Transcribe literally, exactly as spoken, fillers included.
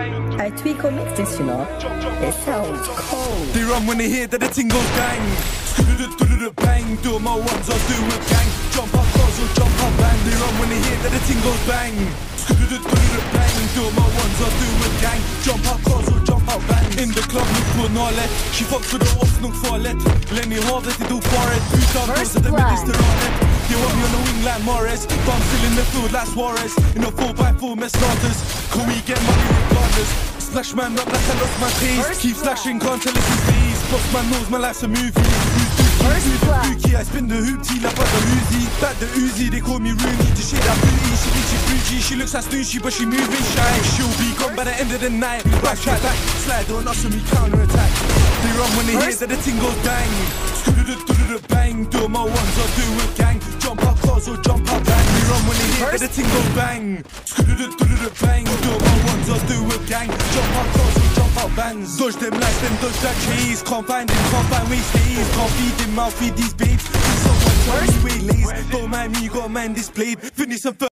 I tweak on mix this, you know. It sounds cold. They run when they hear that the ting goes bang. Bang, do my ones or do a gang. Jump up close or jump up bang. They run when they hear that the ting goes bang. Bang, do my ones or do a gang. Jump up close or jump up bang. In the club, look for Norlet. She fucks with the ops, look for let. Lenny Hall that they do for it. Two down goes to the minister on it. They want me on the wing like Morris. But I'm still in the field like Suarez. In a four by four mess starters. Can we get money regardless? Splash man up like I lost my taste. Keep slashing, can't tell us his face. Boss man knows my life's a movie. Who's the spooky? I spin the hoop tea like the Uzi. Back the Uzi, they call me Rooney. To shit that booty, she thinks she's bougie. She looks like Snooshy, but she moving shy. She'll be gone by the end of the night. Back track back, slide on us and we counter attack. They run when they hear that the ting goes bang. Bang, do my ones or do a gang. Jump up close or jump up bang. They run when they hear that the ting goes bang. Bang, do my ones or do a gang. Jump up close or jump up bands. Dodge them lights, then dodge that chase. Can't find him, can't find where he stays. Can't feed him, I'll feed these babes. Someone tell me where he lays. Don't mind me, got a man displayed. Finish some